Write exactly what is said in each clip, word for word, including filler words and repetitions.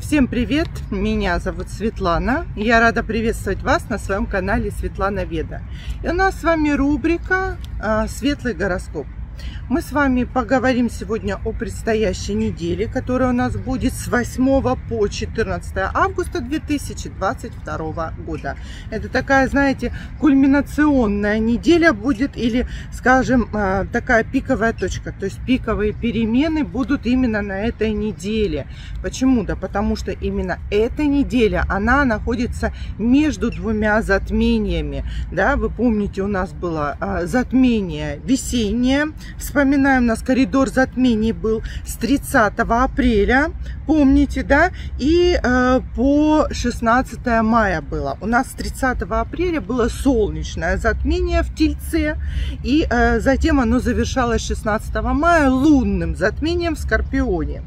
Всем привет! Меня зовут Светлана. Я рада приветствовать вас на своем канале Светлана Веда. И у нас с вами рубрика «Светлый гороскоп». Мы с вами поговорим сегодня о предстоящей неделе, которая у нас будет с восьмого по четырнадцатое августа две тысячи двадцать второго года. Это такая, знаете, кульминационная неделя будет, или, скажем, такая пиковая точка. То есть пиковые перемены будут именно на этой неделе. Почему? Да потому что именно эта неделя, она находится между двумя затмениями. Да, вы помните, у нас было затмение весеннее. Вспоминаем, у нас коридор затмений был с тридцатого апреля, помните, да, и э, по шестнадцатое мая было. У нас с тридцатого апреля было солнечное затмение в Тельце, и э, затем оно завершалось шестнадцатого мая лунным затмением в Скорпионе.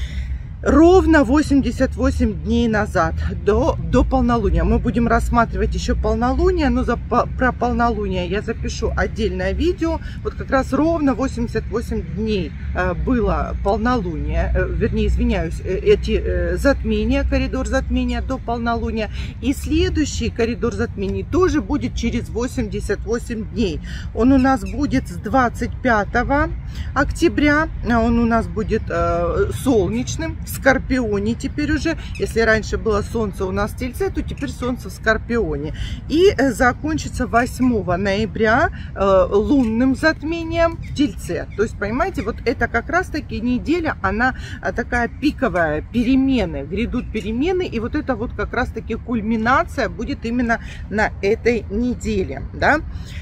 Ровно восемьдесят восемь дней назад, до, до полнолуния. Мы будем рассматривать еще полнолуние, но за, по, про полнолуние я запишу отдельное видео. Вот как раз ровно восемьдесят восемь дней э, было полнолуние, э, вернее, извиняюсь, э, эти э, затмения, коридор затмения до полнолуния. И следующий коридор затмений тоже будет через восемьдесят восемь дней. Он у нас будет с двадцать пятого октября, он у нас будет э, солнечным. В Скорпионе теперь уже, если раньше было солнце у нас в Тельце, то теперь солнце в Скорпионе. И закончится восьмого ноября э, лунным затмением в Тельце. То есть, понимаете, вот это как раз таки неделя, она такая пиковая, перемены, грядут перемены, и вот это вот как раз таки кульминация будет именно на этой неделе, да.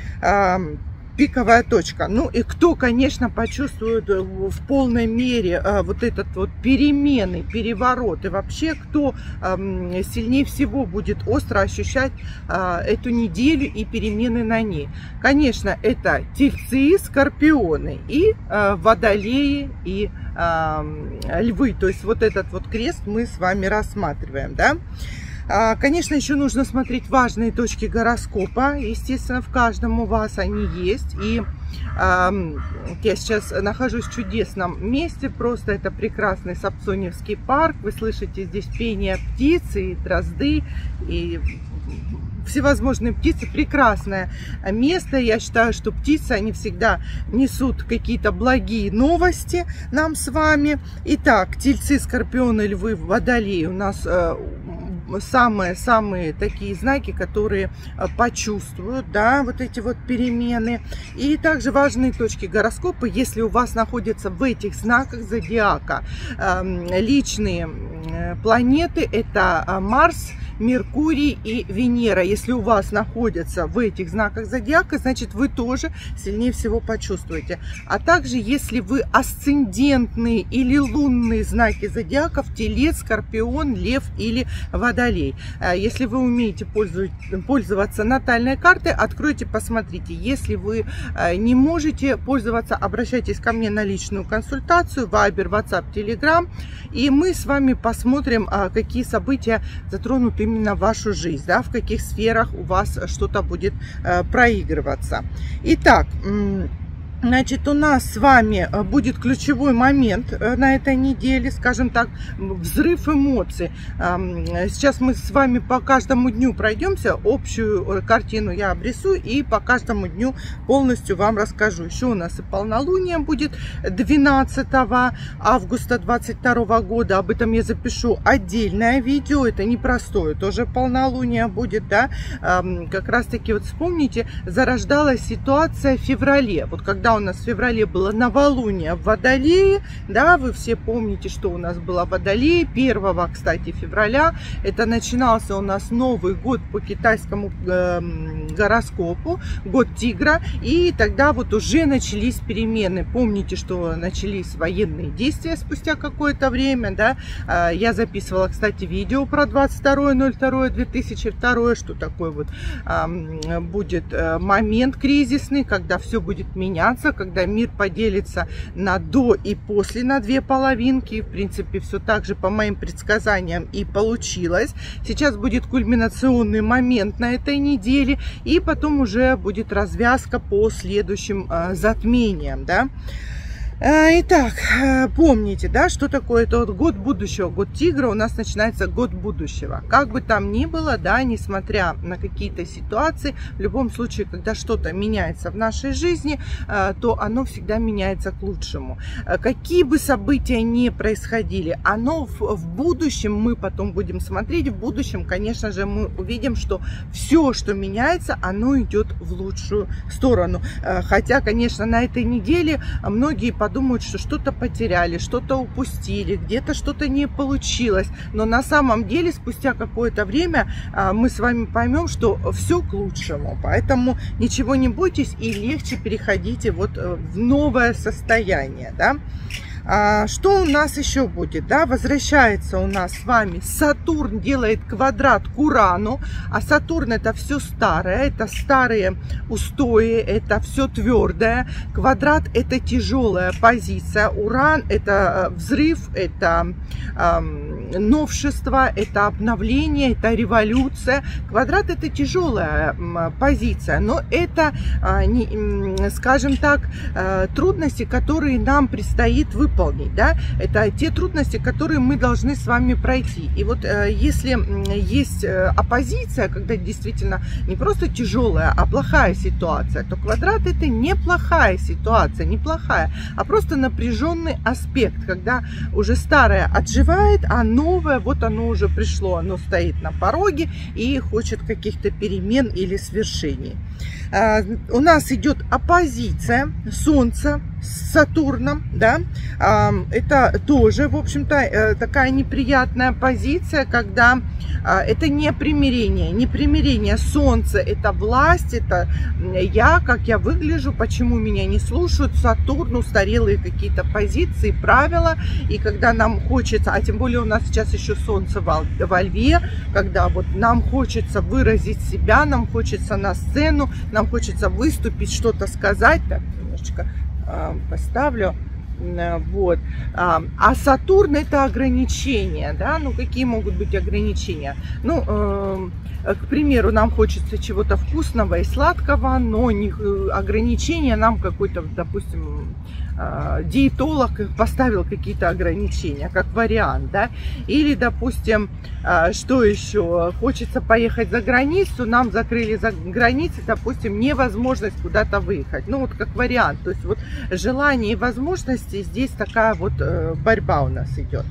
Пиковая точка. Ну и кто, конечно, почувствует в полной мере а, вот этот вот перемены, переворот, и вообще кто а, сильнее всего будет остро ощущать а, эту неделю и перемены на ней. Конечно, это Тельцы, Скорпионы и а, Водолеи и а, Львы. То есть вот этот вот крест мы с вами рассматриваем, да. Конечно, еще нужно смотреть важные точки гороскопа. Естественно, в каждом у вас они есть. И э, я сейчас нахожусь в чудесном месте. Просто это прекрасный Сапсоневский парк. Вы слышите здесь пение птиц и дрозды, и всевозможные птицы. Прекрасное место. Я считаю, что птицы, они всегда несут какие-то благие новости нам с вами. Итак, Тельцы, Скорпионы, Львы, Водолеи у нас э, самые-самые такие знаки, которые почувствуют, да, вот эти вот перемены. И также важные точки гороскопа, если у вас находятся в этих знаках зодиака э, личные планеты, это Марс, Меркурий и Венера. Если у вас находятся в этих знаках зодиака, значит, вы тоже сильнее всего почувствуете. А также, если вы асцендентные или лунные знаки зодиака, в Телец, Скорпион, Лев или Водолей. Если вы умеете пользоваться натальной картой, откройте, посмотрите. Если вы не можете пользоваться, обращайтесь ко мне на личную консультацию, Viber, WhatsApp, Telegram, и мы с вами посмотрим, какие события затронут именно вашу жизнь, да, в каких сферах у вас что-то будет э, проигрываться. Итак, значит, у нас с вами будет ключевой момент на этой неделе, скажем так, взрыв эмоций. Сейчас мы с вами по каждому дню пройдемся, общую картину я обрисую и по каждому дню полностью вам расскажу. Еще у нас и полнолуние будет двенадцатого августа двадцать второго года, об этом я запишу отдельное видео, это непростое, тоже полнолуние будет, да, как раз таки вот вспомните, зарождалась ситуация в феврале, вот когда у нас в феврале было новолуние в Водолее, да, вы все помните, что у нас было в Водолее первого, кстати, февраля, это начинался у нас Новый год по китайскому э, гороскопу, год Тигра, и тогда вот уже начались перемены. Помните, что начались военные действия спустя какое-то время, да, я записывала, кстати, видео про двадцать второе ноль второе две тысячи второе, что такой вот э, будет момент кризисный, когда все будет меняться, когда мир поделится на до и после, на две половинки. В принципе, все так же по моим предсказаниям и получилось. Сейчас будет кульминационный момент на этой неделе, и потом уже будет развязка по следующим э, затмениям, да. Итак, помните, да, что такое это вот год будущего, год тигра, у нас начинается год будущего. Как бы там ни было, да, несмотря на какие-то ситуации, в любом случае, когда что-то меняется в нашей жизни, то оно всегда меняется к лучшему. Какие бы события ни происходили, оно в, в будущем, мы потом будем смотреть, в будущем, конечно же, мы увидим, что все, что меняется, оно идет в лучшую сторону. Хотя, конечно, на этой неделе многие подумают, думают, что что-то потеряли, что-то упустили, где-то что-то не получилось. Но на самом деле спустя какое-то время мы с вами поймем, что все к лучшему. Поэтому ничего не бойтесь и легче переходите вот в новое состояние. Да? А, что у нас еще будет? Да? Возвращается у нас с вами Сатурн, делает квадрат к Урану. А Сатурн это все старое, это старые устои, это все твердое. Квадрат это тяжелая позиция. Уран это взрыв, это э, новшество, это обновление, это революция. Квадрат это тяжелая позиция, но это, э, не, скажем так, э, трудности, которые нам предстоит выполнить. Выполнить, да? Это те трудности, которые мы должны с вами пройти. И вот э, если есть оппозиция, когда действительно не просто тяжелая, а плохая ситуация, то квадрат это неплохая ситуация, неплохая, а просто напряженный аспект, когда уже старое отживает, а новое, вот оно уже пришло, оно стоит на пороге и хочет каких-то перемен или свершений. Э, у нас идет оппозиция Солнца с Сатурном, да, это тоже, в общем-то, такая неприятная позиция, когда это не примирение, не примирение. Солнце это власть, это я, как я выгляжу, почему меня не слушают, Сатурн, устарелые какие-то позиции, правила, и когда нам хочется, а тем более у нас сейчас еще Солнце во Льве, когда вот нам хочется выразить себя, нам хочется на сцену, нам хочется выступить, что-то сказать, так, немножечко поставлю, вот, а Сатурн это ограничения, да, ну какие могут быть ограничения, ну, э, к примеру, нам хочется чего-то вкусного и сладкого, но не, ограничения нам какой-то, допустим, диетолог поставил какие-то ограничения, как вариант, да, или, допустим, что еще, хочется поехать за границу, нам закрыли за границей, допустим, невозможность куда-то выехать, ну, вот как вариант, то есть вот желание и возможности, здесь такая вот борьба у нас идет.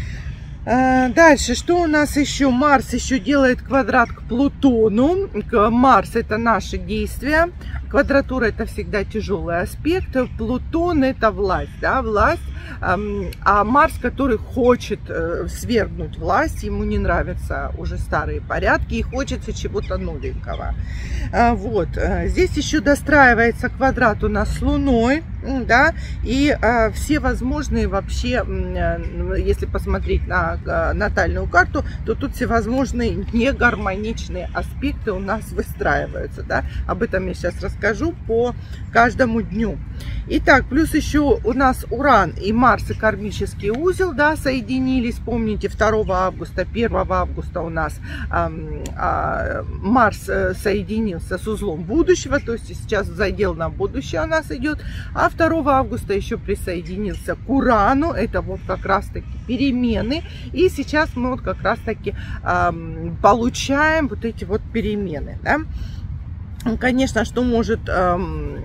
Дальше, что у нас еще? Марс еще делает квадрат к Плутону. Марс это наши действия. Квадратура это всегда тяжелый аспект. Плутон это власть, да, власть. А Марс, который хочет свергнуть власть, ему не нравятся уже старые порядки и хочется чего-то новенького. Вот. Здесь еще достраивается квадрат у нас с Луной, да, и все возможные вообще, если посмотреть на натальную карту, то тут всевозможные негармоничные аспекты у нас выстраиваются, да. Об этом я сейчас расскажу по каждому дню. Итак, плюс еще у нас Уран и Марс и кармический узел, да, соединились. Помните, второго августа, первого августа у нас э, э, Марс соединился с узлом будущего, то есть сейчас задел на будущее у нас идет, а второго августа еще присоединился к Урану, это вот как раз таки перемены, и сейчас мы вот как раз таки э, получаем вот эти вот перемены, да. Конечно, что может э,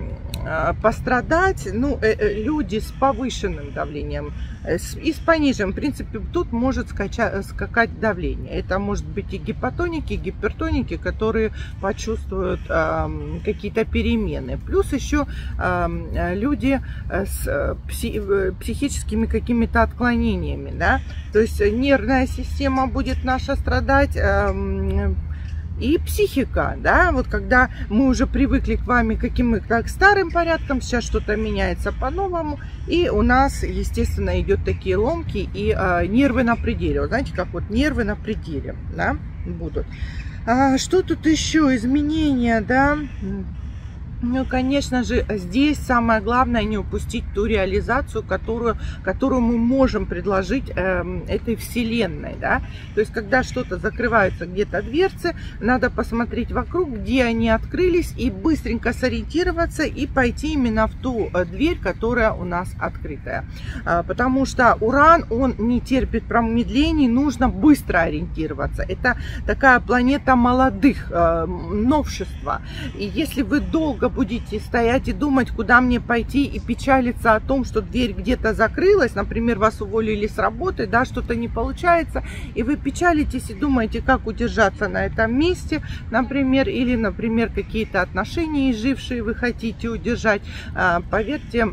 пострадать, ну, э, люди с повышенным давлением э, с, и с пониженным. В принципе, тут может скачать, скакать давление. Это может быть и гипотоники, и гипертоники, которые почувствуют э, какие-то перемены. Плюс еще э, люди с пси, психическими какими-то отклонениями, да? То есть нервная система будет наша страдать, э, и психика, да, вот когда мы уже привыкли к вами каким-то к старым порядкам, сейчас что-то меняется по-новому, и у нас, естественно, идет такие ломки и а, нервы на пределе. Вот знаете, как вот нервы на пределе, да, будут. А, что тут еще? Изменения, да. Ну, конечно же, здесь самое главное не упустить ту реализацию, которую, которую мы можем предложить э, этой вселенной, да. То есть, когда что-то закрываются где-то дверцы, надо посмотреть вокруг, где они открылись, и быстренько сориентироваться и пойти именно в ту дверь, которая у нас открытая. А, потому что Уран, он не терпит промедлений, нужно быстро ориентироваться. Это такая планета молодых, э, новшества. И если вы долго будете стоять и думать, куда мне пойти, и печалиться о том, что дверь где-то закрылась, например, вас уволили с работы, да, что-то не получается, и вы печалитесь и думаете, как удержаться на этом месте, например, или, например, какие-то отношения изжившие вы хотите удержать, поверьте,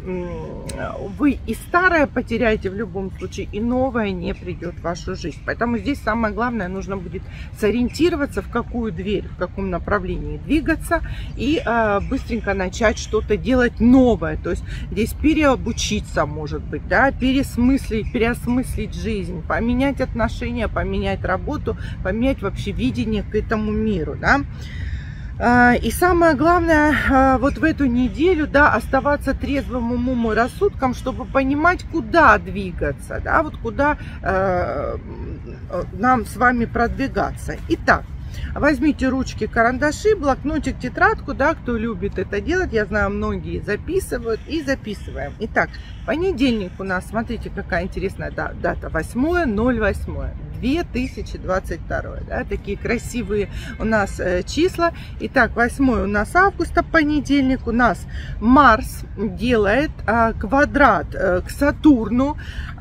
вы и старое потеряете в любом случае, и новое не придет в вашу жизнь. Поэтому здесь самое главное, нужно будет сориентироваться, в какую дверь, в каком направлении двигаться, и быстро начать что-то делать новое, то есть здесь переобучиться, может быть, да, пересмыслить, переосмыслить жизнь, поменять отношения, поменять работу, поменять вообще видение к этому миру, да. И самое главное, вот в эту неделю, да, оставаться трезвым умом и рассудком, чтобы понимать, куда двигаться, да, вот куда э, нам с вами продвигаться. Итак, возьмите ручки, карандаши, блокнотик, тетрадку, да, кто любит это делать, я знаю, многие записывают, и записываем. Итак, понедельник у нас, смотрите, какая интересная дата, восьмое ноль восьмое две тысячи двадцать второй, да, такие красивые у нас э, числа. Итак, восьмое у нас августа, понедельник, у нас Марс делает э, квадрат э, к Сатурну.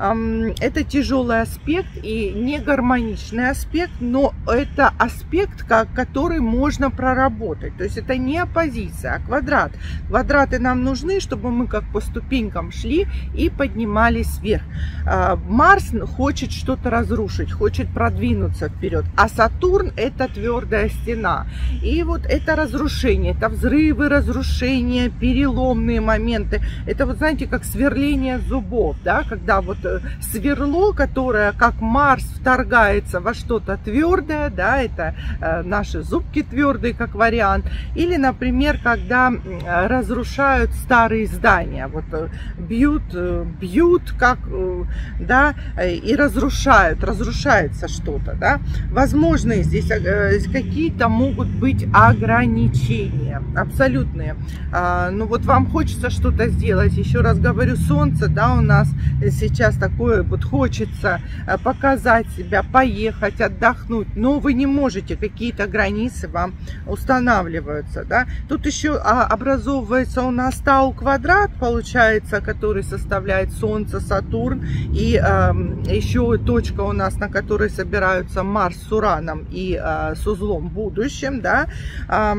Э, это тяжелый аспект и не гармоничный аспект, но это аспект, как, который можно проработать. То есть это не оппозиция, а квадрат. Квадраты нам нужны, чтобы мы как по ступенькам шли и поднимались вверх. Э, Марс хочет что-то разрушить, хочет продвинуться вперед, а Сатурн — это твердая стена. И вот это разрушение, это взрывы, разрушения, переломные моменты. Это вот, знаете, как сверление зубов, да, когда вот сверло, которое как Марс вторгается во что-то твердое, да, это э, наши зубки твердые, как вариант. Или, например, когда э, разрушают старые здания, вот э, бьют, э, бьют, как, э, да, э, и разрушают, разрушают что-то, да. Возможно, здесь какие-то могут быть ограничения, абсолютные. А, ну вот вам хочется что-то сделать, еще раз говорю, Солнце, да, у нас сейчас такое вот, хочется показать себя, поехать, отдохнуть, но вы не можете, какие-то границы вам устанавливаются, да. Тут еще образовывается у нас Тау квадрат, получается, который составляет Солнце, Сатурн, и а, еще точка у нас, на которой которые собираются Марс с Ураном и а, с узлом в будущем, да, а,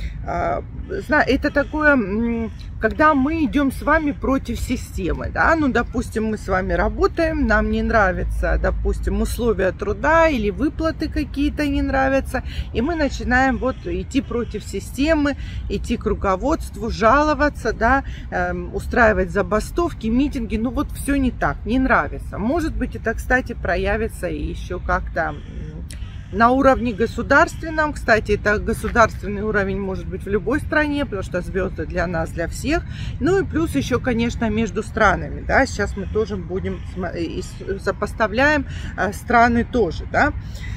а, это такое, когда мы идем с вами против системы, да, ну, допустим, мы с вами работаем, нам не нравятся, допустим, условия труда или выплаты какие-то не нравятся, и мы начинаем вот идти против системы, идти к руководству, жаловаться, да, э, устраивать забастовки, митинги, ну, вот все не так, не нравится. Может быть, это, кстати, проявится и еще как-то на уровне государственном. Кстати, это государственный уровень может быть в любой стране, потому что звезды для нас, для всех. Ну и плюс еще, конечно, между странами, да, сейчас мы тоже будем сопоставляем страны тоже, да.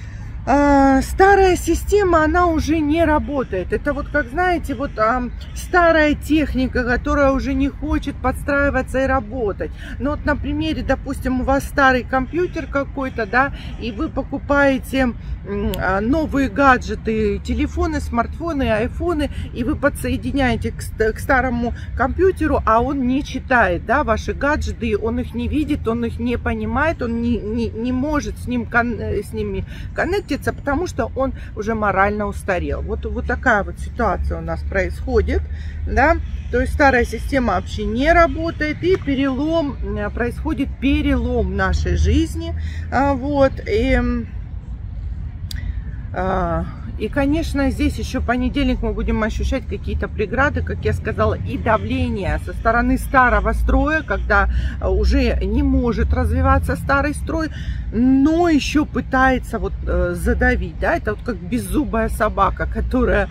Старая система, она уже не работает. Это вот, как знаете, вот а, старая техника, которая уже не хочет подстраиваться и работать. Ну вот на примере, допустим, у вас старый компьютер какой-то, да, и вы покупаете а, новые гаджеты, телефоны, смартфоны, айфоны, и вы подсоединяете к, к старому компьютеру, а он не читает, да, ваши гаджеты, он их не видит, он их не понимает, он не, не, не может с, ним, с ними коннектиться, потому что он уже морально устарел. Вот, вот такая вот ситуация у нас происходит, да, то есть старая система вообще не работает, и перелом, происходит перелом в нашей жизни, вот, и... И, конечно, здесь еще понедельник мы будем ощущать какие-то преграды, как я сказала, и давление со стороны старого строя, когда уже не может развиваться старый строй, но еще пытается вот задавить, да, это вот как беззубая собака, которая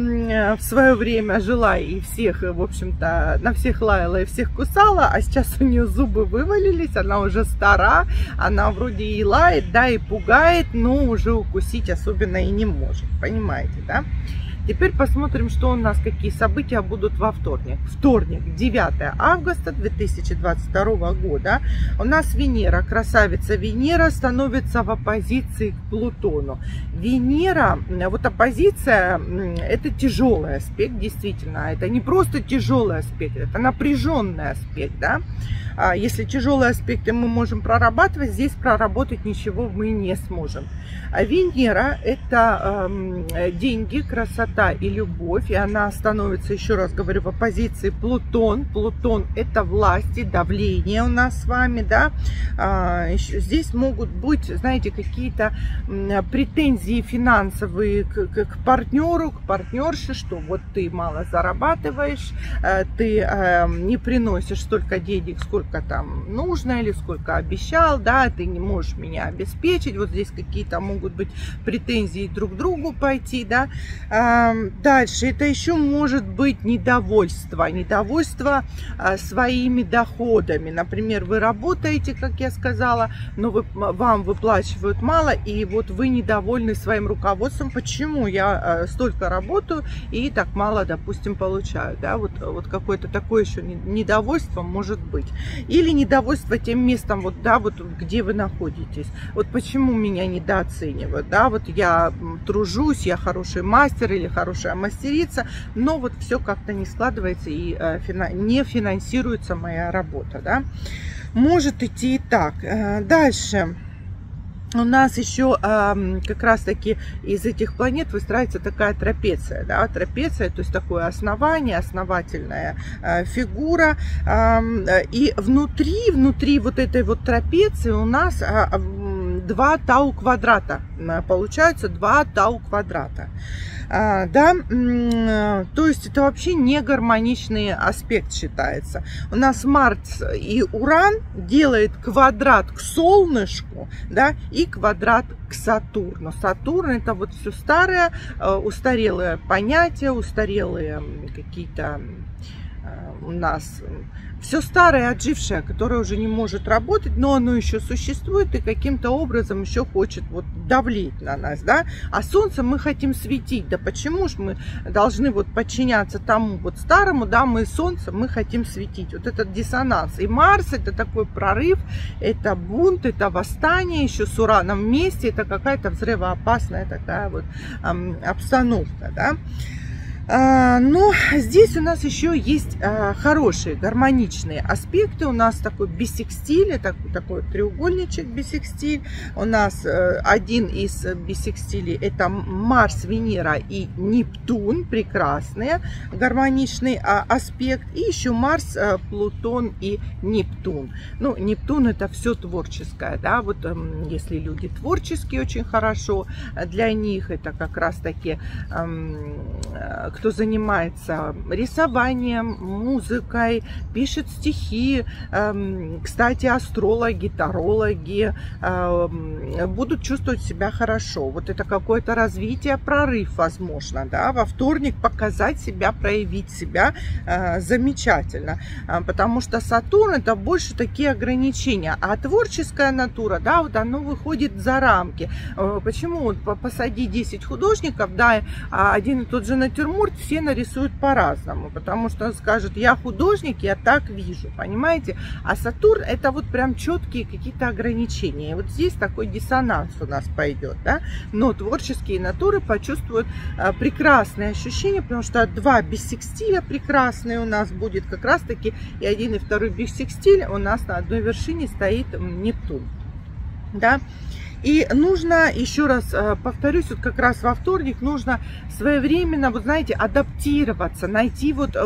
в свое время жила и всех, в общем-то, на всех лаяла и всех кусала, а сейчас у нее зубы вывалились, она уже стара, она вроде и лает, да, и пугает, но уже укусить особенно и не может, понимаете, да? Теперь посмотрим, что у нас, какие события будут во вторник. Вторник, девятое августа две тысячи двадцать второго года. У нас Венера, красавица Венера, становится в оппозиции к Плутону. Венера, вот оппозиция, это тяжелый аспект, действительно. Это не просто тяжелый аспект, это напряженный аспект, да. Если тяжелые аспекты мы можем прорабатывать, здесь проработать ничего мы не сможем. А Венера – это э, деньги, красота и любовь, и она становится, еще раз говорю, в оппозиции Плутон. Плутон – это власть и давление у нас с вами, да. А, еще, здесь могут быть, знаете, какие-то претензии финансовые к, к, к партнеру, к партнерше, что вот ты мало зарабатываешь, ты э, не приносишь столько денег, сколько там нужно или сколько обещал, да, ты не можешь меня обеспечить, вот здесь какие-то могут быть претензии друг к другу пойти, да. А, дальше, это еще может быть недовольство, недовольство а, своими доходами, например, вы работаете, как я сказала, но вы, вам выплачивают мало, и вот вы недовольны своим руководством, почему я а, столько работаю и так мало, допустим, получаю, да, вот, вот какое-то такое еще недовольство может быть. Или недовольство тем местом, вот, да, вот где вы находитесь. Вот почему меня недооценивают, да, вот я тружусь, я хороший мастер или хорошая мастерица, но вот все как-то не складывается и э, фина- не финансируется моя работа, да. Может идти и так. Э, дальше. У нас еще э, как раз таки из этих планет выстраивается такая трапеция, да, трапеция, то есть такое основание, основательная э, фигура, э, и внутри, внутри вот этой вот трапеции у нас э, два тау квадрата, получаются два тау квадрата. А, да, то есть это вообще не гармоничный аспект считается. У нас Марс и Уран делает квадрат к Солнышку, да, и квадрат к Сатурну. Сатурн это вот все старое, устарелые понятия, устарелые какие-то у нас все старое, отжившее, которое уже не может работать, но оно еще существует и каким-то образом еще хочет вот давлеть на нас, да. А Солнце мы хотим светить, да почему же мы должны вот подчиняться тому вот старому, да, мы Солнце, мы хотим светить. Вот этот диссонанс. И Марс это такой прорыв, это бунт, это восстание, еще с Ураном вместе, это какая-то взрывоопасная такая вот эм, обстановка, да. А, но здесь у нас еще есть а, хорошие, гармоничные аспекты. У нас такой бисекстиль, такой, такой треугольничек бисекстиль. У нас а, один из бисекстилей это Марс, Венера и Нептун. Прекрасные, гармоничный а, аспект. И еще Марс, а, Плутон и Нептун. Ну, Нептун это все творческое, да, вот а, если люди творческие очень хорошо, для них это как раз таки а, кто занимается рисованием, музыкой, пишет стихи, кстати, астрологи, тарологи будут чувствовать себя хорошо. Вот это какое-то развитие, прорыв, возможно, да, во вторник показать себя, проявить себя замечательно, потому что Сатурн это больше такие ограничения, а творческая натура, да, вот оно выходит за рамки. Почему? Посади десять художников, да, один и тот же натюрморт все нарисуют по-разному, потому что он скажет, я художник, я так вижу, понимаете? А Сатурн это вот прям четкие какие-то ограничения. И вот здесь такой диссонанс у нас пойдет, да? Но творческие натуры почувствуют а, прекрасные ощущения, потому что два биссекстиля прекрасные у нас будет как раз таки, и один и второй биссекстиль у нас на одной вершине стоит Нептун, да? И нужно, еще раз повторюсь, вот как раз во вторник нужно своевременно, вот знаете, адаптироваться, найти вот, вот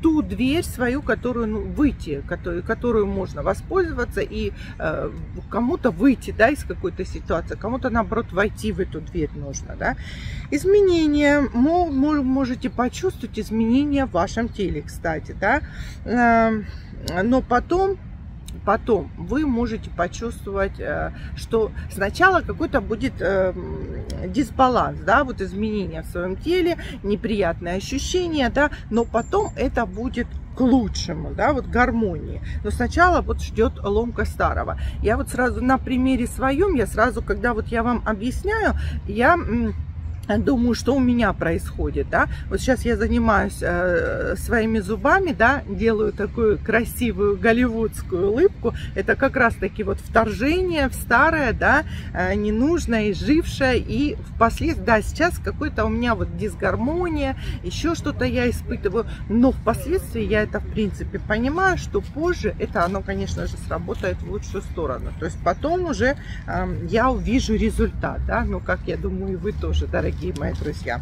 ту дверь свою, которую ну, выйти, которую, которую можно воспользоваться и э, кому-то выйти, да, из какой-то ситуации, кому-то, наоборот, войти в эту дверь нужно, да. Изменения, вы можете почувствовать изменения в вашем теле, кстати, да, э, но потом Потом вы можете почувствовать, что сначала какой-то будет дисбаланс, да, вот изменения в своем теле, неприятные ощущения, да, но потом это будет к лучшему, да, вот гармонии. Но сначала вот ждет ломка старого. Я вот сразу на примере своем, я сразу, когда вот я вам объясняю, я думаю, что у меня происходит, да. Вот сейчас я занимаюсь э, своими зубами, да, делаю такую красивую голливудскую улыбку. Это как раз-таки вот вторжение в старое, да, э, ненужное, изжившее. И впоследствии, да, сейчас какой-то у меня вот дисгармония, еще что-то я испытываю. Но впоследствии я это, в принципе, понимаю, что позже это оно, конечно же, сработает в лучшую сторону. То есть потом уже э, я увижу результат, да. Ну, как я думаю, и вы тоже, дорогие мои друзья.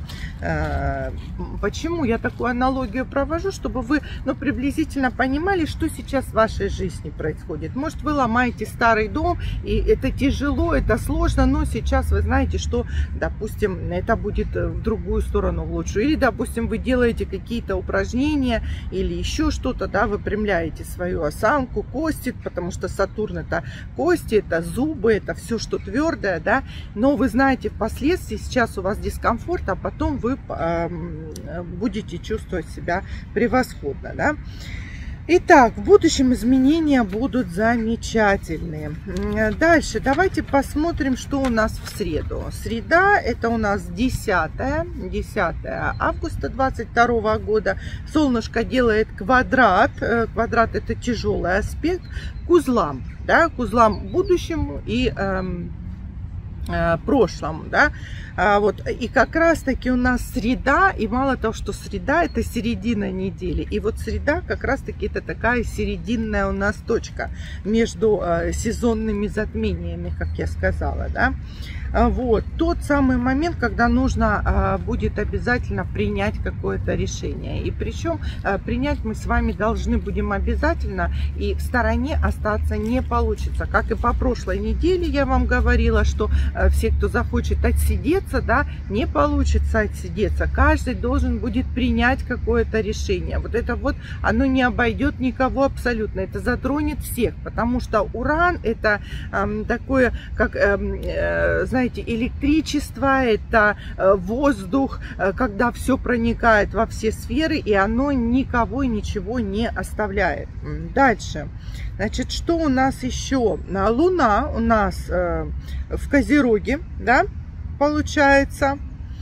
Почему я такую аналогию провожу? Чтобы вы, ну, приблизительно понимали, что сейчас в вашей жизни происходит. Может, вы ломаете старый дом, и это тяжело, это сложно, но сейчас вы знаете, что, допустим, это будет в другую сторону, в лучшую. Или, допустим, вы делаете какие-то упражнения или еще что-то, да, выпрямляете свою осанку, кости, потому что Сатурн — это кости, это зубы, это все, что твердое, да. Но вы знаете, впоследствии сейчас у вас дискомфорт, а потом вы э, будете чувствовать себя превосходно, да? Итак, в будущем изменения будут замечательные. Дальше давайте посмотрим, что у нас в среду. Среда — это у нас десятое августа двадцать второго года. Солнышко делает квадрат. Квадрат — это тяжелый аспект к узлам, да, к узлам будущему и эм, прошлому, да, а вот, и как раз таки у нас среда, и мало того, что среда — это середина недели, и вот среда как раз таки это такая серединная у нас точка между э, сезонными затмениями, как я сказала, да. Вот тот самый момент, когда нужно а, будет обязательно принять какое-то решение. И причем а, принять мы с вами должны будем обязательно, и в стороне остаться не получится. Как и по прошлой неделе я вам говорила, что а, все, кто захочет отсидеться, да, не получится отсидеться. Каждый должен будет принять какое-то решение. Вот это вот, оно не обойдет никого абсолютно. Это затронет всех, потому что Уран — это а, такое, как, а, а, знаете, электричество, это воздух, когда все проникает во все сферы, и оно никого и ничего не оставляет. Дальше. Значит, что у нас еще? Луна у нас в Козероге, да, получается,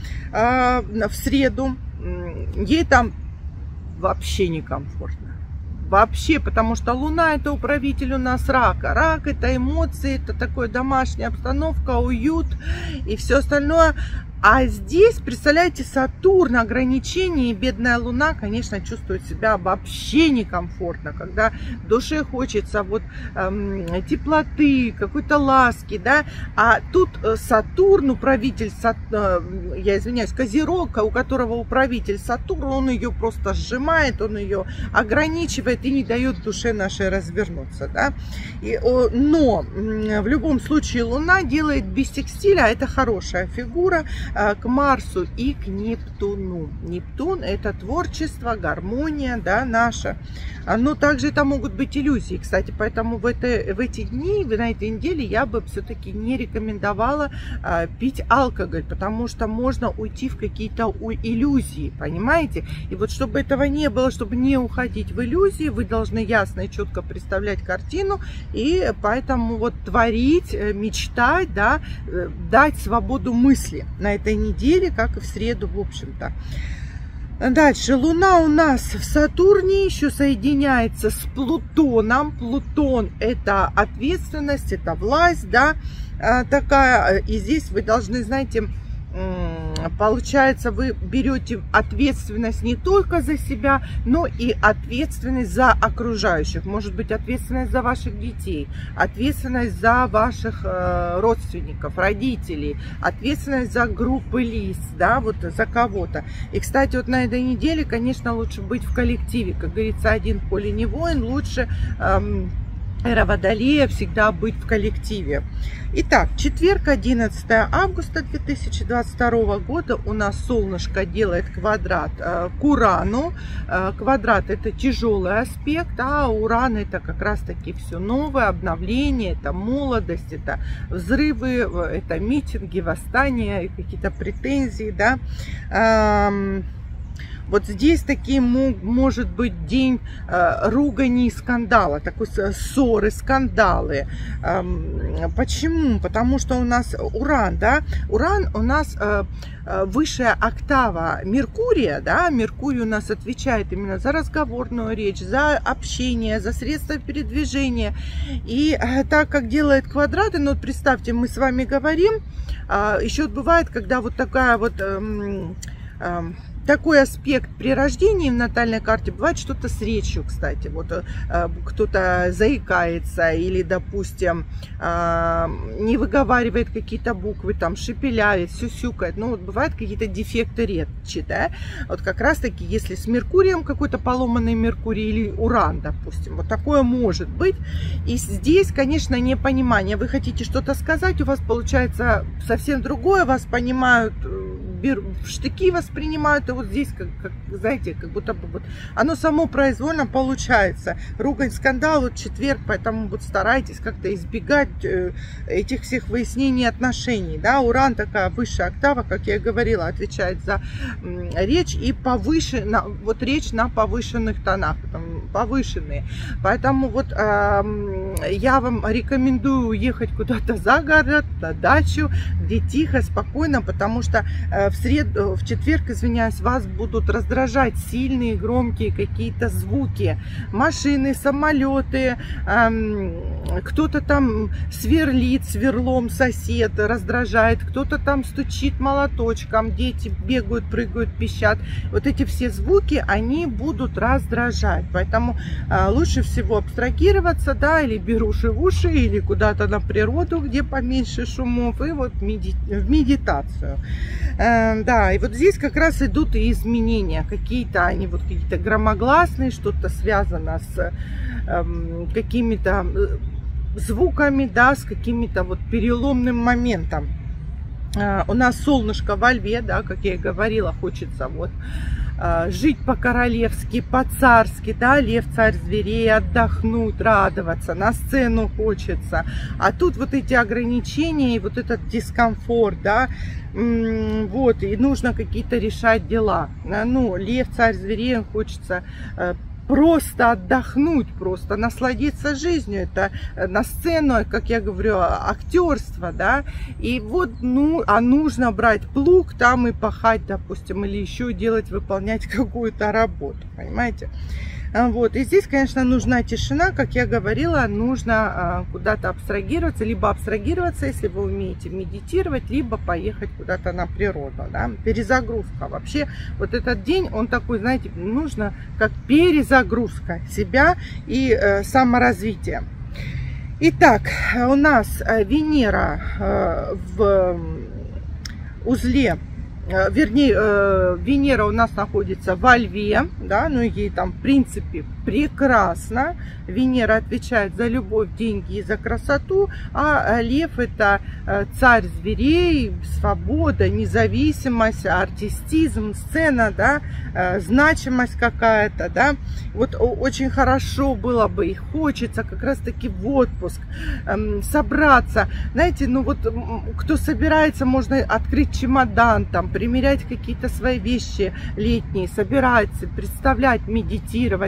в среду. Ей там вообще некомфортно. Вообще, потому что Луна — это управитель у нас рака. Рак — это эмоции, это такая домашняя обстановка, уют и все остальное. А здесь, представляете, Сатурн, ограничения, и бедная Луна, конечно, чувствует себя вообще некомфортно, когда душе хочется вот эм, теплоты, какой-то ласки, да, а тут Сатурн, управитель, Сат... я извиняюсь, Козерог, у которого управитель Сатурн, он ее просто сжимает, он ее ограничивает и не дает душе нашей развернуться, да. И, но в любом случае Луна делает биссекстиль, а это хорошая фигура, к Марсу и к Нептуну. Нептун — это творчество, гармония, да, наша. Но также это могут быть иллюзии, кстати, поэтому в, это, в эти дни, на этой неделе я бы все-таки не рекомендовала а, пить алкоголь, потому что можно уйти в какие-то иллюзии, понимаете? И вот чтобы этого не было, чтобы не уходить в иллюзии, вы должны ясно и четко представлять картину, и поэтому вот творить, мечтать, да, дать свободу мысли на этой неделе, как и в среду, в общем-то. Дальше. Луна у нас в Сатурне еще соединяется с Плутоном. Плутон — это ответственность, это власть, да, такая. И здесь вы должны, знаете, получается, вы берете ответственность не только за себя, но и ответственность за окружающих. Может быть, ответственность за ваших детей, ответственность за ваших э, родственников, родителей, ответственность за группы лиц, да, вот за кого-то. И, кстати, вот на этой неделе, конечно, лучше быть в коллективе. Как говорится, один в поле не воин, лучше... Эм, Эра Водолея всегда быть в коллективе. Итак, четверг, одиннадцатое августа две тысячи двадцать второго года у нас солнышко делает квадрат э, к Урану. Э, квадрат — это тяжелый аспект, а Уран — это как раз таки все новое, обновление, это молодость, это взрывы, это митинги, восстания, какие-то претензии, да. Эм, Вот здесь такие может быть день э, ругани и скандала, такой ссоры, скандалы. Эм, почему? Потому что у нас Уран, да, Уран у нас э, высшая октава Меркурия, да, Меркурий у нас отвечает именно за разговорную речь, за общение, за средства передвижения. И э, так как делает квадраты, ну вот представьте, мы с вами говорим, э, еще бывает, когда вот такая вот... Э, э, Такой аспект при рождении в натальной карте, бывает что-то с речью, кстати. Вот э, кто-то заикается или, допустим, э, не выговаривает какие-то буквы, там, шепелявит, сюсюкает. Ну, вот бывают какие-то дефекты речи, да. Вот как раз-таки, если с Меркурием какой-то поломанный Меркурий или Уран, допустим, вот такое может быть. И здесь, конечно, непонимание. Вы хотите что-то сказать, у вас получается совсем другое, вас понимают, в штыки воспринимают, и вот здесь, как, как, знаете, как будто бы вот оно само произвольно получается. Ругань, скандал, вот четверг, поэтому вот старайтесь как-то избегать э, этих всех выяснений отношений, да. Уран такая высшая октава, как я и говорила, отвечает за м, речь и повышенная, вот речь на повышенных тонах, там, повышенные. Поэтому вот э, я вам рекомендую уехать куда-то за город, на дачу, где тихо, спокойно, потому что э, в среду, в четверг, извиняюсь, вас будут раздражать сильные, громкие какие-то звуки. Машины, самолеты, эм, кто-то там сверлит сверлом, сосед раздражает, кто-то там стучит молоточком, дети бегают, прыгают, пищат. Вот эти все звуки, они будут раздражать. Поэтому э, лучше всего абстрагироваться, да, или беруши в уши, или куда-то на природу, где поменьше шумов, и вот меди в медитацию. Э, Да, и вот здесь как раз идут и изменения. Какие-то они вот какие-то громогласные, что-то связано с э, какими-то звуками, да, с какими-то вот переломным моментом. Э, у нас солнышко во Льве, да, как я и говорила, хочется вот э, жить по-королевски, по-царски, да, лев, царь зверей, отдохнуть, радоваться, на сцену хочется. А тут вот эти ограничения и вот этот дискомфорт, да, вот, и нужно какие-то решать дела. Ну, лев, царь зверей, хочется э, просто отдохнуть, просто насладиться жизнью. Это на сцену, как я говорю, актерство, да. И вот, ну, а нужно брать плуг там и пахать, допустим, или еще делать, выполнять какую-то работу, понимаете? Вот. И здесь, конечно, нужна тишина, как я говорила, нужно а, куда-то абстрагироваться, либо абстрагироваться, если вы умеете медитировать, либо поехать куда-то на природу, да? Перезагрузка. Вообще, вот этот день, он такой, знаете, нужно как перезагрузка себя и э, саморазвитие. Итак, у нас Венера э, в узле, вернее, Венера у нас находится во Льве, да, ну ей там, в принципе, прекрасно. Венера отвечает за любовь, деньги и за красоту, а Лев — это царь зверей, свобода, независимость, артистизм, сцена, да, значимость какая-то, да. Вот очень хорошо было бы, и хочется как раз-таки в отпуск собраться. Знаете, ну вот кто собирается, можно открыть чемодан, там, примерять какие-то свои вещи летние, собирать, представлять, медитировать об отпуске.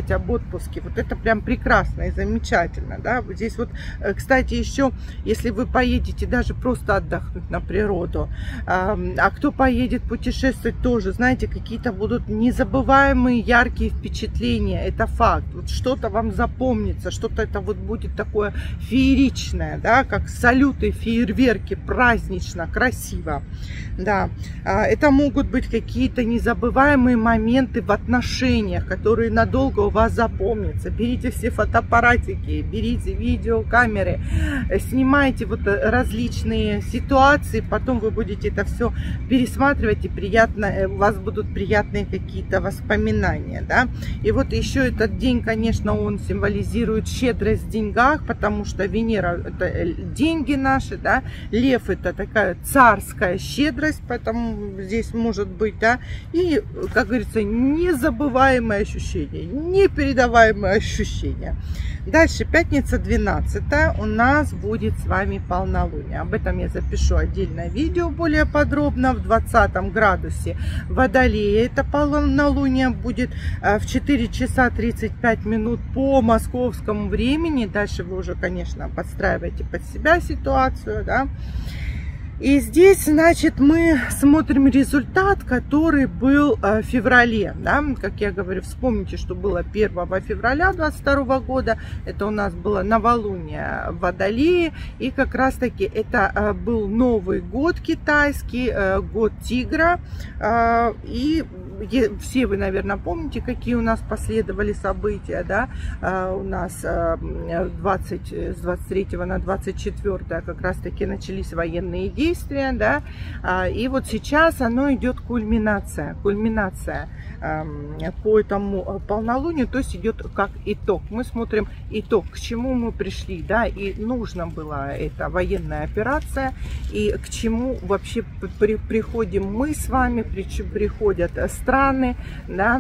отпуске. Вот это прям прекрасно и замечательно, да. Вот здесь вот, кстати, еще, если вы поедете даже просто отдохнуть на природу, а, а кто поедет путешествовать тоже, знаете, какие-то будут незабываемые яркие впечатления, это факт. Вот что-то вам запомнится, что-то это вот будет такое фееричное, да, как салюты, фейерверки, празднично, красиво, да. Это могут быть какие-то незабываемые моменты в отношениях, которые надолго у вас запомнятся. Берите все фотоаппаратики, берите видеокамеры, снимайте вот различные ситуации, потом вы будете это все пересматривать, и приятно, у вас будут приятные какие-то воспоминания, да. И вот еще этот день, конечно, он символизирует щедрость в деньгах, потому что Венера — это деньги наши, да, Лев — это такая царская щедрость, поэтому здесь может быть, да, и, как говорится, незабываемые ощущения, непередаваемые ощущения. Дальше, пятница двенадцатое, у нас будет с вами полнолуние. Об этом я запишу отдельное видео более подробно. В двадцатом градусе Водолея это полнолуние будет в четыре часа тридцать пять минут по московскому времени. Дальше вы уже, конечно, подстраиваете под себя ситуацию, да. И здесь, значит, мы смотрим результат, который был в феврале, да, как я говорю, вспомните, что было первого февраля двадцать второго года, это у нас было новолуние в Водолее, и как раз таки это был Новый год китайский, год тигра, и все вы, наверное, помните, какие у нас последовали события, да, у нас двадцать, с двадцать третьего на двадцать четвёртое как раз таки начались военные действия. Действия, да, и вот сейчас оно идет кульминация, кульминация по этому полнолунию, то есть идет как итог. Мы смотрим итог, к чему мы пришли, да, и нужна была эта военная операция, и к чему вообще при, приходим мы с вами, приходят страны, да.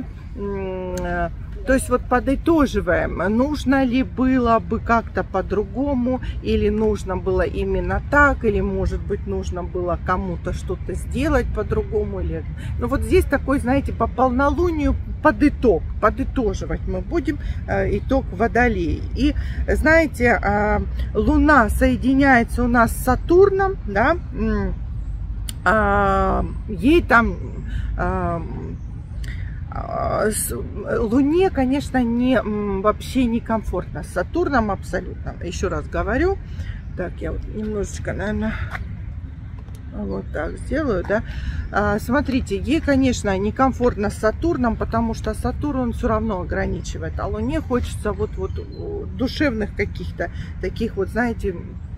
То есть вот подытоживаем, нужно ли было бы как-то по-другому, или нужно было именно так, или, может быть, нужно было кому-то что-то сделать по-другому. Или... Ну вот здесь такой, знаете, по полнолунию под итог, подытоживать мы будем э, итог Водолея. И, знаете, э, Луна соединяется у нас с Сатурном, да, э, ей там... Э, Луне, конечно, не, вообще некомфортно. С Сатурном абсолютно. Еще раз говорю. Так, я вот немножечко, наверное, вот так сделаю, да. А, смотрите, ей, конечно, некомфортно с Сатурном, потому что Сатурн, он все равно ограничивает. А Луне хочется вот-вот душевных каких-то таких вот, знаете,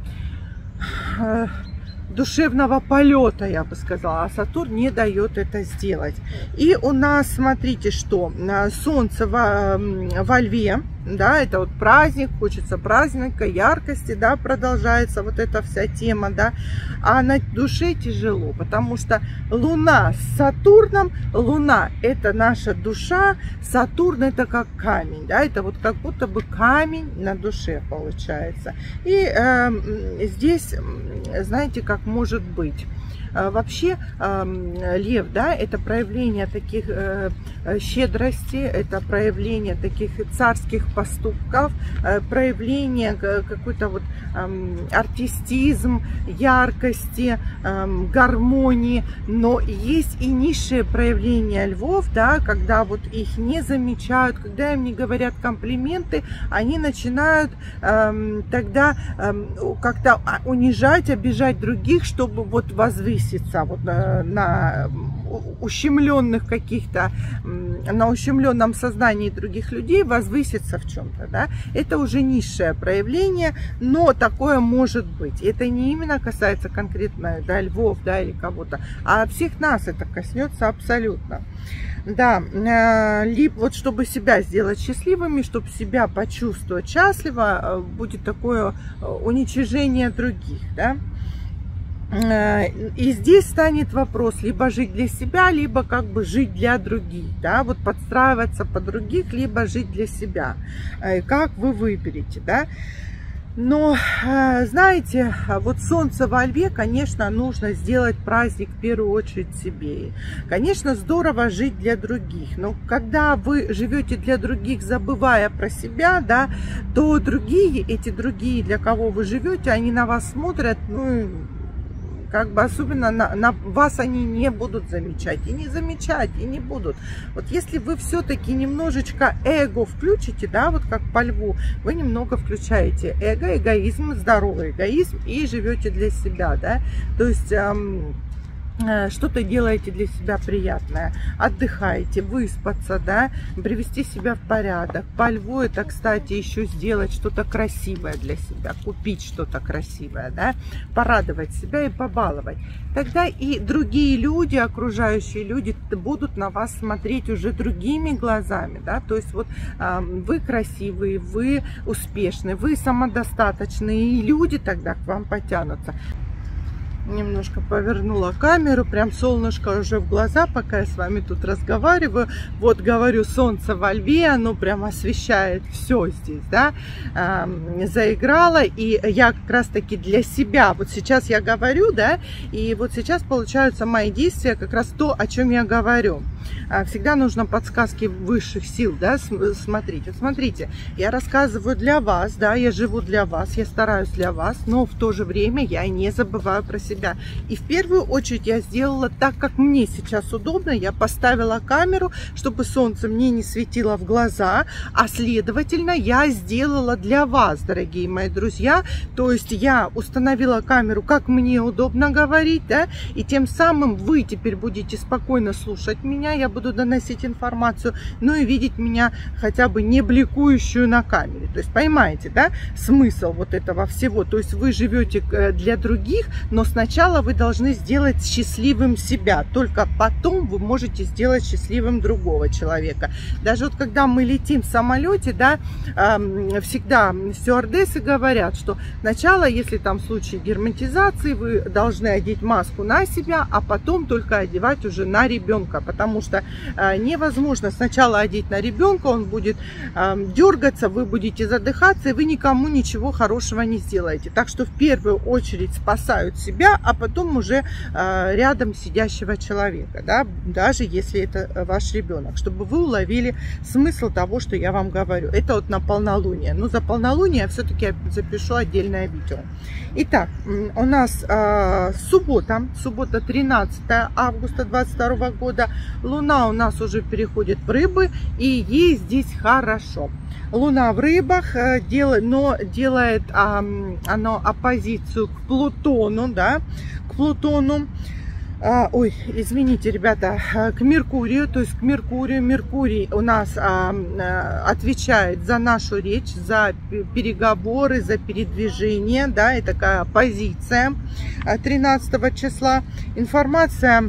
душевного полета, я бы сказала, а Сатурн не дает это сделать. И у нас, смотрите, что Солнце во, во Льве, да, это вот праздник, хочется праздника, яркости, да, продолжается вот эта вся тема, да, а на душе тяжело, потому что Луна с Сатурном, Луна — это наша душа, Сатурн — это как камень, да, это вот как будто бы камень на душе получается. И э, здесь, знаете, как может быть. Вообще, Лев, да, это проявление таких щедрости, это проявление таких царских поступков, проявление какой-то вот артистизм, яркости, гармонии. Но есть и низшее проявление львов, да, когда вот их не замечают, когда им не говорят комплименты, они начинают тогда как-то унижать, обижать других, чтобы вот возвысить вот на, на ущемленных каких-то, на ущемленном сознании других людей, возвыситься в чем-то, да, это уже низшее проявление, но такое может быть. Это не именно касается конкретно, да, львов, да, или кого-то, а всех нас это коснется абсолютно. Да, либо вот чтобы себя сделать счастливыми, чтобы себя почувствовать счастливо, будет такое уничижение других, да. И здесь станет вопрос, либо жить для себя, либо как бы жить для других, да, вот подстраиваться под других, либо жить для себя. Как вы выберете, да? Но, знаете, вот солнце во льве, конечно, нужно сделать праздник в первую очередь себе. Конечно, здорово жить для других, но когда вы живете для других, забывая про себя, да, то другие, эти другие, для кого вы живете, они на вас смотрят, ну, как бы особенно на, на вас они не будут замечать, и не замечать, и не будут. Вот если вы все-таки немножечко эго включите, да, вот как по льву, вы немного включаете эго, эгоизм, здоровый эгоизм, и живете для себя, да, то есть эм, что-то делаете для себя приятное, отдыхаете, выспаться, да, привести себя в порядок. По льву это, кстати, еще сделать что-то красивое для себя, купить что-то красивое, да, порадовать себя и побаловать. Тогда и другие люди, окружающие люди будут на вас смотреть уже другими глазами, да, то есть вот э, вы красивые, вы успешные, вы самодостаточные, и люди тогда к вам потянутся. Немножко повернула камеру, прям солнышко уже в глаза, пока я с вами тут разговариваю. Вот говорю, солнце во льве, оно прям освещает все здесь, да, э, заиграло. И я как раз таки для себя, вот сейчас я говорю, да, и вот сейчас получаются мои действия, как раз то, о чем я говорю. Всегда нужно подсказки высших сил, да, смотреть. Вот смотрите, я рассказываю для вас, да, я живу для вас, я стараюсь для вас, но в то же время я не забываю про себя. И в первую очередь я сделала так, как мне сейчас удобно. Я поставила камеру, чтобы солнце мне не светило в глаза, а следовательно я сделала для вас, дорогие мои друзья. То есть я установила камеру, как мне удобно говорить, да, и тем самым вы теперь будете спокойно слушать меня, я буду доносить информацию, ну и видеть меня хотя бы не бликующую на камере. То есть поймаете, да, смысл вот этого всего. То есть вы живете для других, но сначала вы должны сделать счастливым себя, только потом вы можете сделать счастливым другого человека. Даже вот когда мы летим в самолете, да, всегда стюардессы говорят, что сначала, если там в случае герметизации, вы должны одеть маску на себя, а потом только одевать уже на ребенка, потому что невозможно сначала одеть на ребенка, он будет дергаться, вы будете задыхаться, и вы никому ничего хорошего не сделаете. Так что в первую очередь спасают себя, а потом уже э, рядом сидящего человека, да, даже если это ваш ребенок, чтобы вы уловили смысл того, что я вам говорю. Это вот на полнолуние. Но за полнолуние я все-таки запишу отдельное видео. Итак, у нас э, суббота, суббота тринадцатое августа двадцать второго года. Луна у нас уже переходит в рыбы, и ей здесь хорошо. Луна в рыбах, но делает оно оппозицию к Плутону, да, к Плутону, ой, извините, ребята, к Меркурию, то есть к Меркурию. Меркурий у нас отвечает за нашу речь, за переговоры, за передвижение, да, и такая оппозиция тринадцатого числа. Информация...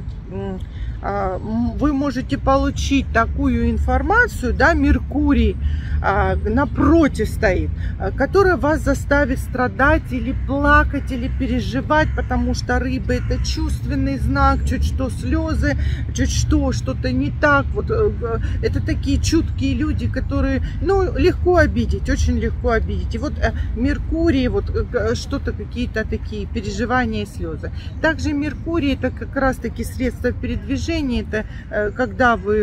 Вы можете получить такую информацию, да, Меркурий а, напротив стоит, которая вас заставит страдать или плакать, или переживать, потому что рыба — это чувственный знак, чуть что слезы, чуть что что-то не так. Вот это такие чуткие люди, которые, ну, легко обидеть, очень легко обидеть. И вот Меркурий, вот что-то, какие-то такие переживания и слезы. Также Меркурий — это как раз-таки средство передвижения. Это когда вы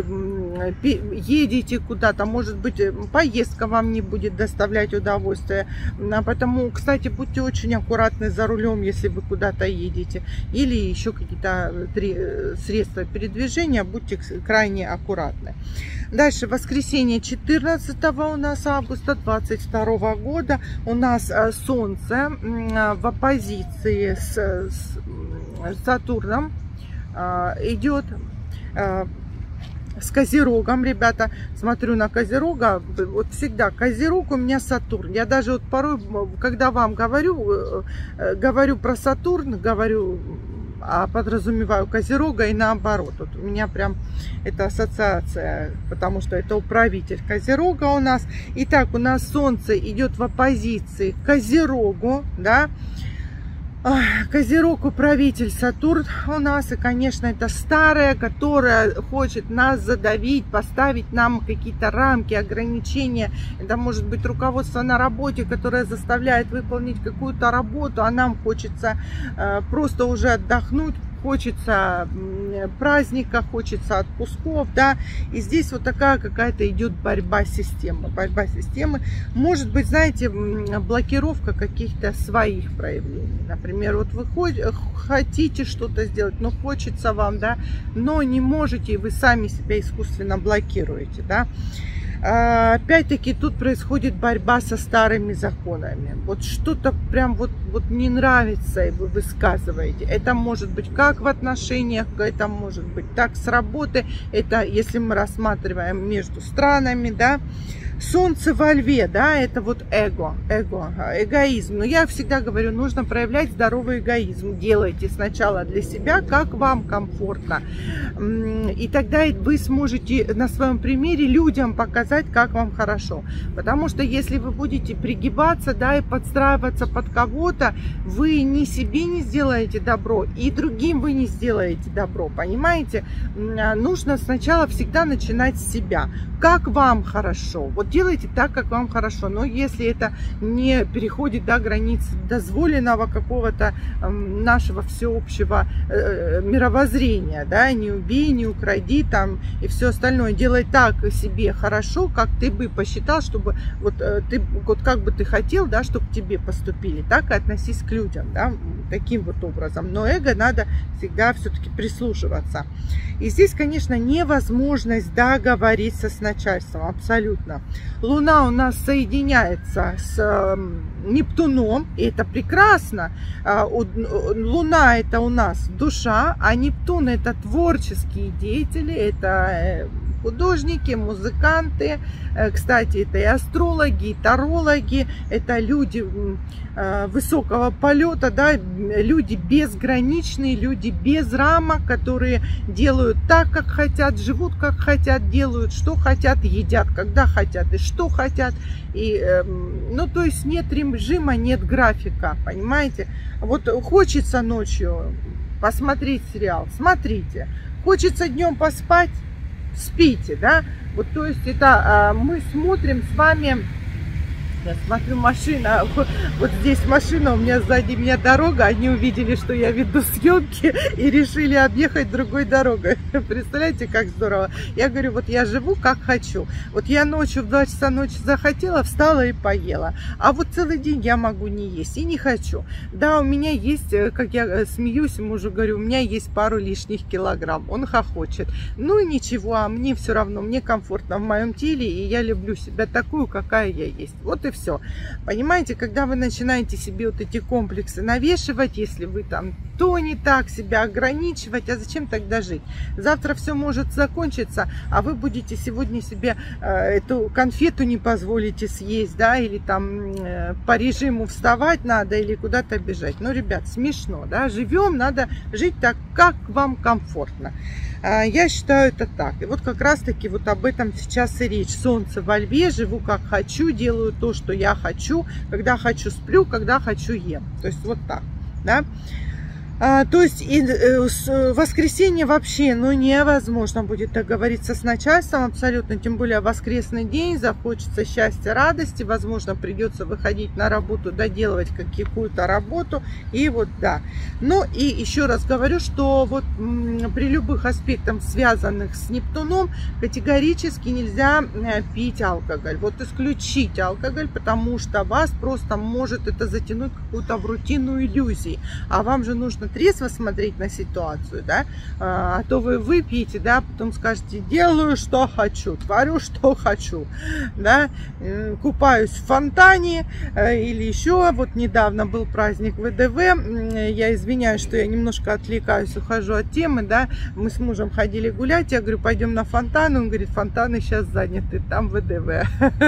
едете куда-то, может быть, поездка вам не будет доставлять удовольствие. Потому, кстати, будьте очень аккуратны за рулем, если вы куда-то едете. Или еще какие-то средства передвижения, будьте крайне аккуратны. Дальше, воскресенье четырнадцатого у нас августа двадцать второго года. У нас Солнце в оппозиции с, с Сатурном идет с Козерогом, ребята. Смотрю на Козерога, вот всегда Козерог у меня Сатурн. Я даже вот порой, когда вам говорю, говорю про Сатурн, говорю, а подразумеваю Козерога и наоборот. Вот у меня прям это ассоциация, потому что это управитель Козерога у нас. Итак, у нас Солнце идет в оппозиции к Козерогу, да. Козерог управитель Сатурн у нас, и, конечно, это старая, которая хочет нас задавить, поставить нам какие-то рамки, ограничения. Это может быть руководство на работе, которое заставляет выполнить какую-то работу, а нам хочется э, просто уже отдохнуть, хочется праздника, хочется отпусков, да, и здесь вот такая какая-то идет борьба системы, борьба системы, может быть, знаете, блокировка каких-то своих проявлений, например, вот вы хотите что-то сделать, но хочется вам, да, но не можете, и вы сами себя искусственно блокируете, да. Опять-таки тут происходит борьба со старыми законами. Вот что-то прям вот, вот не нравится, и вы высказываете. Это может быть как в отношениях, это может быть так с работы. Это если мы рассматриваем между странами, да. Солнце во льве, да, это вот эго, эго, эгоизм. Но я всегда говорю, нужно проявлять здоровый эгоизм. Делайте сначала для себя, как вам комфортно. И тогда вы сможете на своем примере людям показать, как вам хорошо. Потому что если вы будете пригибаться, да, и подстраиваться под кого-то, вы ни себе не сделаете добро, и другим вы не сделаете добро, понимаете? Нужно сначала всегда начинать с себя. Как вам хорошо? Вот делайте так, как вам хорошо. Но если это не переходит до границ дозволенного какого-то э, нашего всеобщего э, мировоззрения, да, не убей, не укради там и все остальное. Делай так себе хорошо, как ты бы посчитал, чтобы вот э, ты вот как бы ты хотел, да, чтобы тебе поступили, так и относись к людям, да, таким вот образом. Но эго надо всегда все-таки прислушиваться. И здесь, конечно, невозможность договориться с начальством, абсолютно. Луна у нас соединяется с э, Нептуном, и это прекрасно. Э, Луна это у нас душа, а Нептун это творческие деятели, это э, художники, музыканты, э, кстати, это и астрологи, и тарологи, это люди э, высокого полета, да, люди безграничные, люди без рамок, которые делают так, как хотят, живут как хотят, делают, что хотят, едят, когда хотят и что хотят. И, э, ну, то есть нет режима, нет графика, понимаете? Вот хочется ночью посмотреть сериал, смотрите. Хочется днем поспать, спите, да? Вот, то есть это э, мы смотрим с вами. Я смотрю, машина, вот здесь машина, у меня сзади меня дорога, они увидели, что я веду съемки и решили объехать другой дорогой. Представляете, как здорово. Я говорю, вот я живу как хочу. Вот я ночью в два часа ночи захотела, встала и поела. А вот целый день я могу не есть и не хочу. Да, у меня есть, как я смеюсь, мужу говорю, у меня есть пару лишних килограмм. Он хохочет. Ну ничего, а мне все равно, мне комфортно в моем теле, и я люблю себя такую, какая я есть. Вот и все. Понимаете, когда вы начинаете себе вот эти комплексы навешивать, если вы там то не так, себя ограничивать, а зачем тогда жить? Завтра все может закончиться, а вы будете сегодня себе э, эту конфету не позволите съесть, да, или там э, по режиму вставать надо, или куда-то бежать. Ну, ребят, смешно, да, живем, надо жить так, как вам комфортно. Я считаю это так. И вот как раз таки вот об этом сейчас и речь. Солнце во льве, живу как хочу, делаю то, что я хочу, когда хочу сплю, когда хочу ем. То есть вот так, да. А, то есть и, э, с, воскресенье вообще, ну, невозможно будет договориться с начальством абсолютно, тем более воскресный день, захочется счастья, радости, возможно, придется выходить на работу, доделывать какую-то работу, и вот, да. Ну, и еще раз говорю, что вот м, при любых аспектах, связанных с Нептуном, категорически нельзя э, пить алкоголь, вот исключить алкоголь, потому что вас просто может это затянуть какую-то в рутину иллюзий, а вам же нужно трезво смотреть на ситуацию, да, а то вы выпьете, да, потом скажете, делаю, что хочу, творю, что хочу, да, купаюсь в фонтане или еще, вот недавно был праздник вэ дэ вэ, я извиняюсь, что я немножко отвлекаюсь, ухожу от темы, да, мы с мужем ходили гулять, я говорю, пойдем на фонтан, он говорит, фонтаны сейчас заняты, там вэ дэ вэ,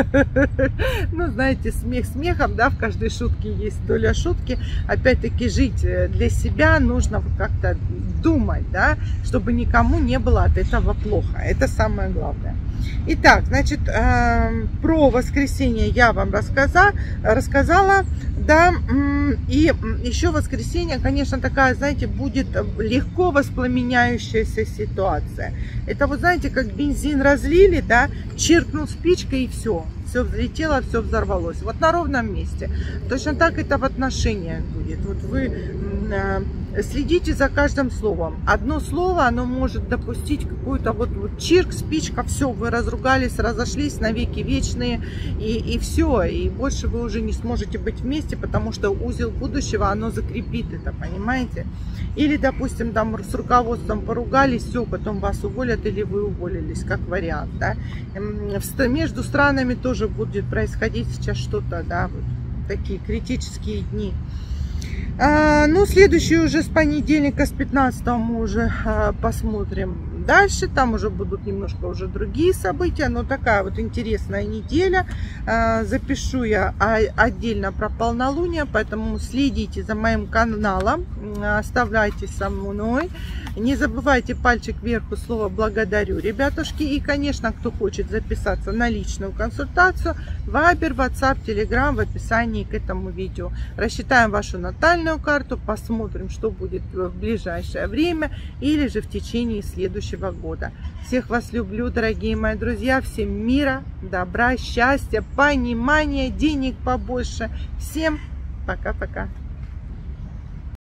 ну, знаете, смех смехом, да, в каждой шутке есть доля шутки, опять-таки жить для себя нужно как-то думать, да, чтобы никому не было от этого плохо. Это самое главное. Итак, значит, э, про воскресенье я вам рассказала, рассказала. Да, и еще воскресенье, конечно, такая, знаете, будет легко воспламеняющаяся ситуация. Это вот, знаете, как бензин разлили, да, чиркнул спичкой и все. Все взлетело, все взорвалось. Вот на ровном месте. Точно так это в отношениях будет. Вот вы следите за каждым словом. Одно слово, оно может допустить какую-то вот, вот чирк, спичка, все, вы разругались, разошлись навеки вечные, и, и все, и больше вы уже не сможете быть вместе, потому что узел будущего, оно закрепит это, понимаете? Или, допустим, там с руководством поругались, все, потом вас уволят или вы уволились, как вариант, да? Между странами тоже будет происходить сейчас что-то, да, вот такие критические дни. А, ну, следующий уже с понедельника, с пятнадцатого мы уже а, посмотрим дальше. Там уже будут немножко уже другие события, но такая вот интересная неделя. А, запишу я отдельно про полнолуние, поэтому следите за моим каналом, оставляйте со мной. Не забывайте пальчик вверху, слово благодарю, ребятушки. И, конечно, кто хочет записаться на личную консультацию, Вайбер, ватсап, телеграм в описании к этому видео. Рассчитаем вашу натальную карту, посмотрим, что будет в ближайшее время или же в течение следующего года. Всех вас люблю, дорогие мои друзья. Всем мира, добра, счастья, понимания, денег побольше. Всем пока-пока.